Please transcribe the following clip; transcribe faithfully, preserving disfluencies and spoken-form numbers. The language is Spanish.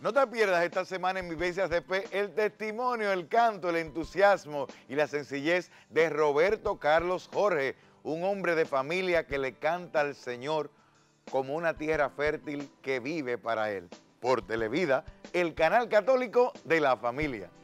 No te pierdas esta semana en Vivencias de Fe el testimonio, el canto, el entusiasmo y la sencillez de Roberto Carlos Jorge, un hombre de familia que le canta al Señor como una tierra fértil que vive para Él. Por Televida, el canal católico de la familia.